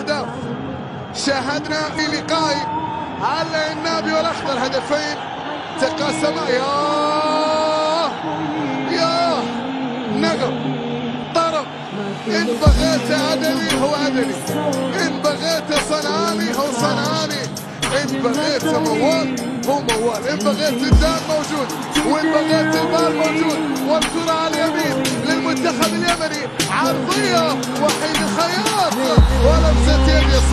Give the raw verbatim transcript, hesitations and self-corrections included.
اهداف شاهدنا في لقاء على النابي والاخضر، هدفين تقاسما. يا يا نغم طرب، ان بغيت عدلي هو عدلي، ان بغيت صنعاني هو صنعاني، ان بغيت موال هو موال، ان بغيت الدان موجود، وان بغيت البال موجود. والكرة على اليمين للمنتخب اليمني، عرضية وحيد الخياط ولمسة يد